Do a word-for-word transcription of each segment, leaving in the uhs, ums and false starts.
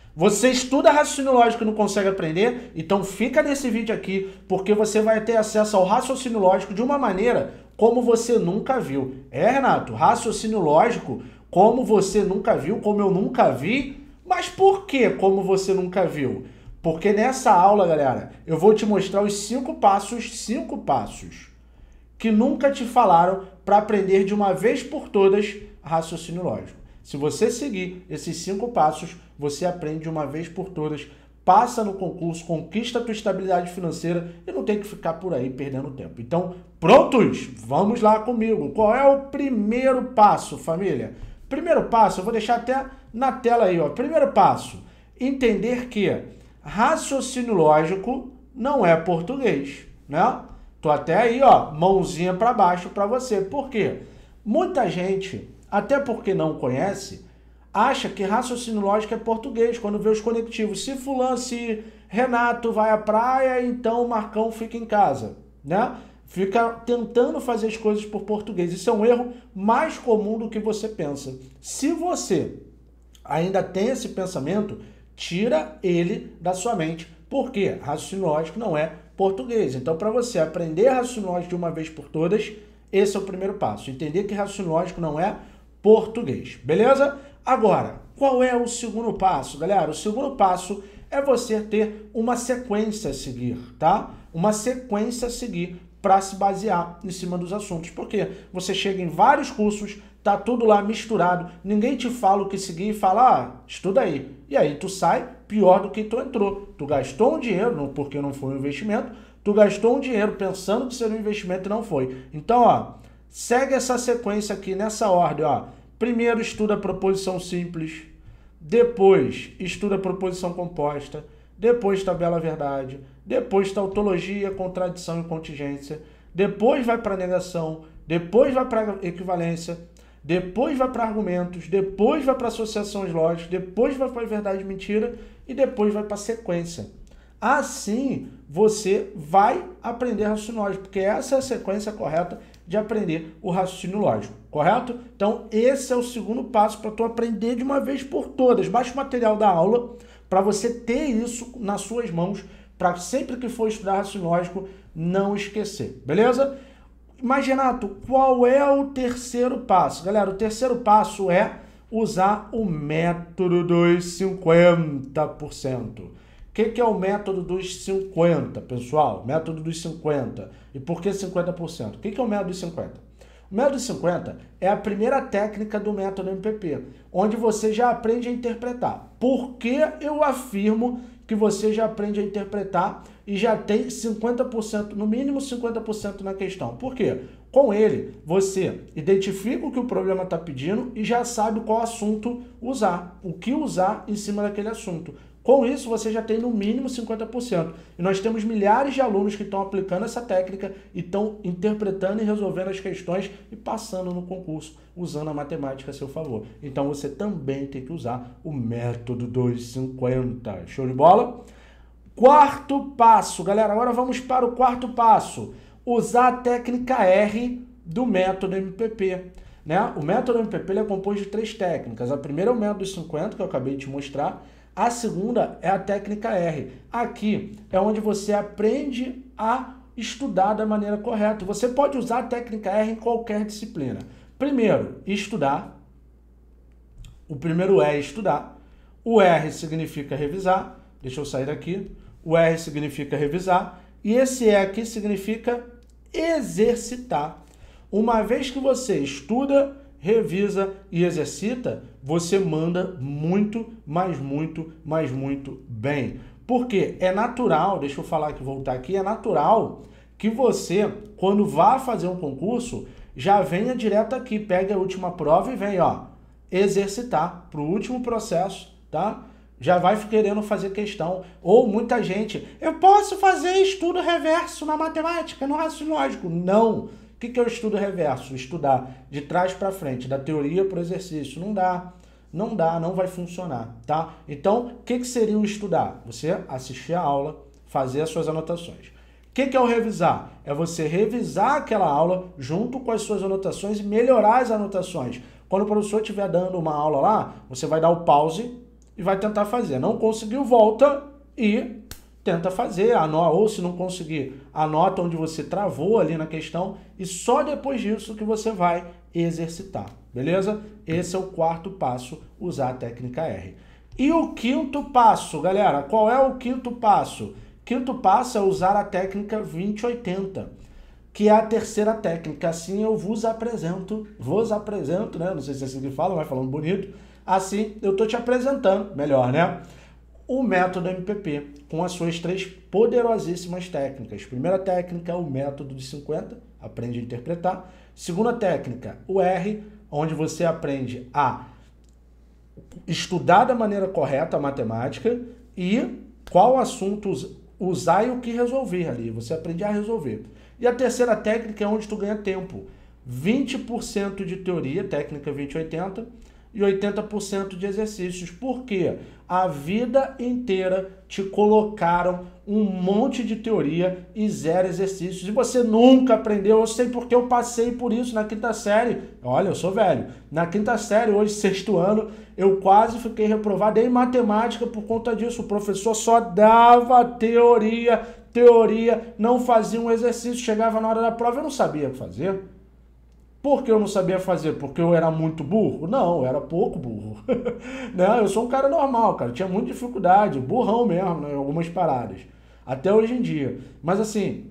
Você estuda raciocínio lógico e não consegue aprender? Então fica nesse vídeo aqui, porque você vai ter acesso ao raciocínio lógico de uma maneira como você nunca viu. É, Renato, raciocínio lógico como você nunca viu, como eu nunca vi. Mas por que como você nunca viu? Porque nessa aula, galera, eu vou te mostrar os cinco passos, cinco passos que nunca te falaram para aprender de uma vez por todas raciocínio lógico. Se você seguir esses cinco passos, você aprende de uma vez por todas, passa no concurso, conquista a tua estabilidade financeira e não tem que ficar por aí perdendo tempo. Então, prontos? Vamos lá comigo. Qual é o primeiro passo, família? Primeiro passo, eu vou deixar até na tela aí, ó. Primeiro passo, entender que raciocínio lógico não é português, né? Tô até aí, ó, mãozinha para baixo para você. Por quê? Muita gente, até porque não conhece, acha que raciocínio lógico é português, quando vê os conectivos. Se fulano, se Renato vai à praia, então o Marcão fica em casa, né? Fica tentando fazer as coisas por português. Isso é um erro mais comum do que você pensa. Se você ainda tem esse pensamento, tira ele da sua mente. Por quê? Raciocínio lógico não é português. Então, para você aprender raciocínio lógico de uma vez por todas, esse é o primeiro passo. Entender que raciocínio lógico não é português. Beleza? Agora, qual é o segundo passo, galera? O segundo passo é você ter uma sequência a seguir, tá? Uma sequência a seguir para se basear em cima dos assuntos. Porque você chega em vários cursos, tá tudo lá misturado, ninguém te fala o que seguir e fala, ah, estuda aí. E aí tu sai pior do que tu entrou. Tu gastou um dinheiro, porque não foi um investimento, tu gastou um dinheiro pensando que seria um investimento e não foi. Então, ó, segue essa sequência aqui nessa ordem, ó. Primeiro estuda a proposição simples, depois estuda a proposição composta, depois tabela verdade, depois tautologia, contradição e contingência, depois vai para negação, depois vai para equivalência, depois vai para argumentos, depois vai para associações lógicas, depois vai para verdade e mentira e depois vai para sequência. Assim, você vai aprender raciocínio lógico, porque essa é a sequência correta de aprender o raciocínio lógico, correto? Então, esse é o segundo passo para tu aprender de uma vez por todas. Baixa o material da aula para você ter isso nas suas mãos, para sempre que for estudar raciocínio lógico, não esquecer, beleza? Mas, Renato, qual é o terceiro passo? Galera, o terceiro passo é usar o método dos cinquenta por cento. O que, que é o método dos cinquenta, pessoal? Método dos cinquenta. E por que cinquenta por cento? O que, que é o método dos cinquenta? O método dos cinquenta é a primeira técnica do método M P P, onde você já aprende a interpretar. Por que eu afirmo que você já aprende a interpretar e já tem cinquenta por cento, no mínimo cinquenta por cento na questão? Por quê? Com ele, você identifica o que o problema está pedindo e já sabe qual assunto usar, o que usar em cima daquele assunto. Com isso, você já tem no mínimo cinquenta por cento. E nós temos milhares de alunos que estão aplicando essa técnica e estão interpretando e resolvendo as questões e passando no concurso, usando a matemática a seu favor. Então, você também tem que usar o método dos cinquenta. Show de bola? Quarto passo, galera. Agora vamos para o quarto passo. Usar a técnica R do método M P P. Né? O método M P P ele é composto de três técnicas. A primeira é o método dos cinquenta, que eu acabei de te mostrar. A segunda é a técnica R. Aqui é onde você aprende a estudar da maneira correta. Você pode usar a técnica R em qualquer disciplina. Primeiro, estudar. O primeiro é estudar. O R significa revisar. Deixa eu sair daqui. O R significa revisar. E esse E aqui significa exercitar. Uma vez que você estuda, revisa e exercita, você manda muito, mas muito, mas muito bem. Porque é natural, deixa eu falar aqui, voltar aqui, é natural que você, quando vá fazer um concurso, já venha direto aqui, pega a última prova e vem, ó, exercitar para o último processo, tá? Já vai querendo fazer questão. Ou muita gente, eu posso fazer estudo reverso na matemática, no raciocínio lógico. Não. O que é o estudo reverso? Estudar de trás para frente, da teoria para o exercício. Não dá. Não dá, não vai funcionar, tá? Então, o que seria o estudar? Você assistir a aula, fazer as suas anotações. O que é o revisar? É você revisar aquela aula junto com as suas anotações e melhorar as anotações. Quando o professor estiver dando uma aula lá, você vai dar o pause e vai tentar fazer. Não conseguiu, volta e tenta fazer, anota, ou se não conseguir, anota onde você travou ali na questão e só depois disso que você vai exercitar, beleza? Esse é o quarto passo, usar a técnica R. E o quinto passo, galera, qual é o quinto passo? Quinto passo é usar a técnica vinte oitenta, que é a terceira técnica. Assim eu vos apresento, vos apresento, né? Não sei se é assim que fala, mas falando bonito. Assim eu tô te apresentando, melhor, né? O método M P P, com as suas três poderosíssimas técnicas. Primeira técnica é o método de cinquenta, aprende a interpretar. Segunda técnica, o R, onde você aprende a estudar da maneira correta a matemática e qual assunto usar e o que resolver ali. Você aprende a resolver. E a terceira técnica é onde tu ganha tempo. vinte por cento de teoria, técnica vinte oitenta, e oitenta por cento de exercícios. Por quê? A vida inteira te colocaram um monte de teoria e zero exercícios. E você nunca aprendeu. Eu sei porque eu passei por isso na quinta série. Olha, eu sou velho. Na quinta série, hoje, sexto ano, eu quase fiquei reprovado em matemática por conta disso. O professor só dava teoria, teoria, não fazia um exercício. Chegava na hora da prova, eu não sabia fazer. Por que eu não sabia fazer? Porque eu era muito burro? Não, eu era pouco burro. Né? Eu sou um cara normal, cara. Tinha muita dificuldade, burrão mesmo, né? Em algumas paradas. Até hoje em dia. Mas assim,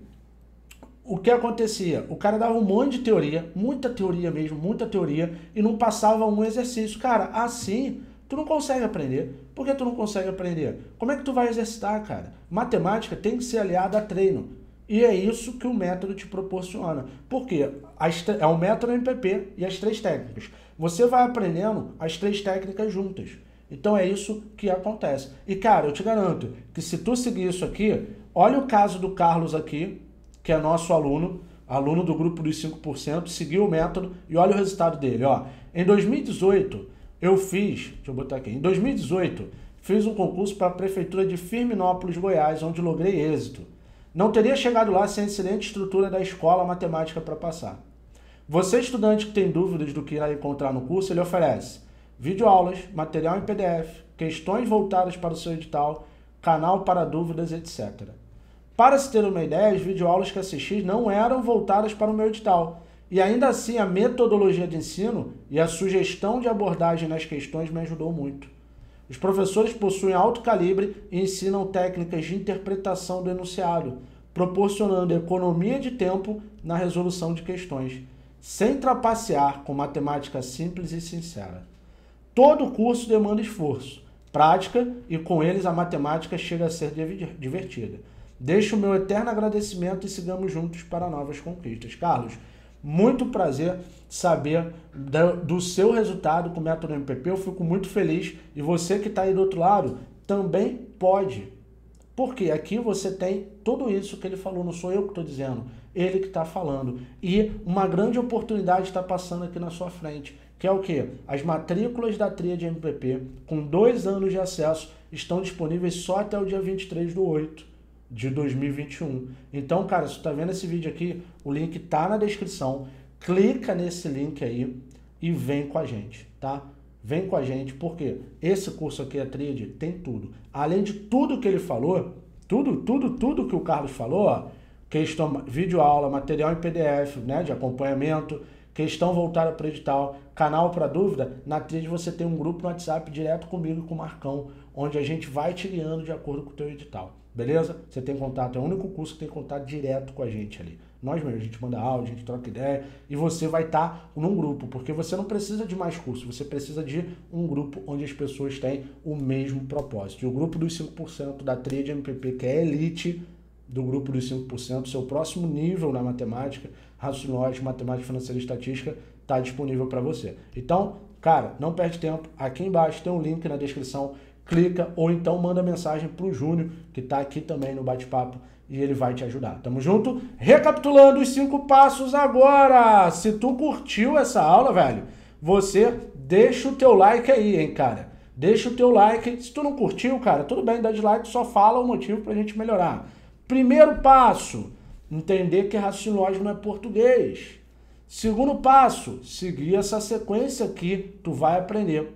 o que acontecia? O cara dava um monte de teoria, muita teoria mesmo, muita teoria, e não passava um exercício. Cara, assim, tu não consegue aprender. Por que tu não consegue aprender? Como é que tu vai exercitar, cara? Matemática tem que ser aliada a treino. E é isso que o método te proporciona. Por quê? É o método M P P e as três técnicas. Você vai aprendendo as três técnicas juntas. Então é isso que acontece. E cara, eu te garanto que se tu seguir isso aqui, olha o caso do Carlos aqui, que é nosso aluno, aluno do grupo dos cinco por cento, seguiu o método e olha o resultado dele. Ó. Em dois mil e dezoito, eu fiz, deixa eu botar aqui, em dois mil e dezoito, fiz um concurso para a Prefeitura de Firminópolis, Goiás, onde logrei êxito. Não teria chegado lá sem a excelente estrutura da escola matemática para passar. Você, estudante que tem dúvidas do que irá encontrar no curso, ele oferece videoaulas, material em P D F, questões voltadas para o seu edital, canal para dúvidas, etcétera. Para se ter uma ideia, as videoaulas que assisti não eram voltadas para o meu edital. E ainda assim, a metodologia de ensino e a sugestão de abordagem nas questões me ajudou muito. Os professores possuem alto calibre e ensinam técnicas de interpretação do enunciado, proporcionando economia de tempo na resolução de questões, sem trapacear com matemática simples e sincera. Todo curso demanda esforço, prática e com eles a matemática chega a ser divertida. Deixo o meu eterno agradecimento e sigamos juntos para novas conquistas. Carlos, muito prazer saber do seu resultado com o método M P P, eu fico muito feliz e você que está aí do outro lado também pode, porque aqui você tem tudo isso que ele falou, não sou eu que estou dizendo, ele que está falando, e uma grande oportunidade está passando aqui na sua frente, que é o quê? As matrículas da Tríade M P P, com dois anos de acesso, estão disponíveis só até o dia vinte e três do oito de dois mil e vinte e um. Então, cara, se tu tá vendo esse vídeo aqui, o link tá na descrição. Clica nesse link aí e vem com a gente, tá? Vem com a gente, porque esse curso aqui, a Tríade, tem tudo. Além de tudo que ele falou, tudo, tudo, tudo que o Carlos falou, ó, questão, videoaula, material em P D F, né, de acompanhamento, questão voltada para o edital, canal para dúvida, na Tríade você tem um grupo no WhatsApp direto comigo e com o Marcão, onde a gente vai te guiando de acordo com o teu edital. Beleza? Você tem contato, é o único curso que tem contato direto com a gente ali. Nós mesmos, a gente manda áudio, a gente troca ideia e você vai estar num grupo, porque você não precisa de mais curso, você precisa de um grupo onde as pessoas têm o mesmo propósito. E o grupo dos cinco por cento da Tríade M P P, que é a elite do grupo dos cinco por cento, seu próximo nível na matemática, raciocínio lógico, matemática financeira e estatística, está disponível para você. Então, cara, não perde tempo, aqui embaixo tem um link na descrição, clica ou então manda mensagem para o Júnior, que está aqui também no bate-papo, e ele vai te ajudar. Tamo junto? Recapitulando os cinco passos agora. Se tu curtiu essa aula, velho, você deixa o teu like aí, hein, cara. Deixa o teu like. Se tu não curtiu, cara, tudo bem, dá dislike, só fala o motivo pra gente melhorar. Primeiro passo, entender que raciocínio lógico não é português. Segundo passo, seguir essa sequência que tu vai aprender.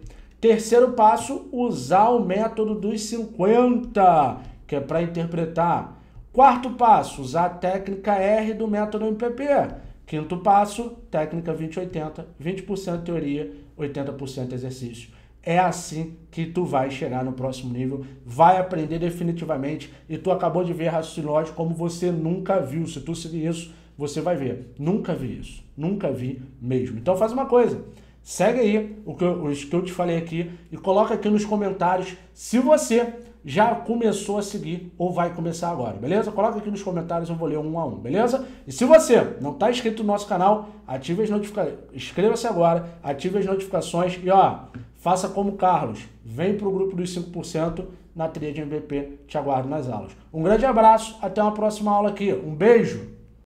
Terceiro passo, usar o método dos cinquenta, que é para interpretar. Quarto passo, usar a técnica R do método M P P. Quinto passo, técnica vinte oitenta, vinte por cento teoria, oitenta por cento exercício. É assim que tu vai chegar no próximo nível, vai aprender definitivamente e tu acabou de ver raciocínio lógico como você nunca viu. Se tu seguir isso, você vai ver. Nunca vi isso, nunca vi mesmo. Então faz uma coisa, segue aí o que eu, os que eu te falei aqui e coloca aqui nos comentários se você já começou a seguir ou vai começar agora, beleza? Coloca aqui nos comentários, eu vou ler um a um, beleza? E se você não está inscrito no nosso canal, ative as notificações, inscreva-se agora, ative as notificações e ó, faça como o Carlos, vem para o grupo dos cinco por cento na trilha de M V P, te aguardo nas aulas. Um grande abraço, até uma próxima aula aqui, um beijo!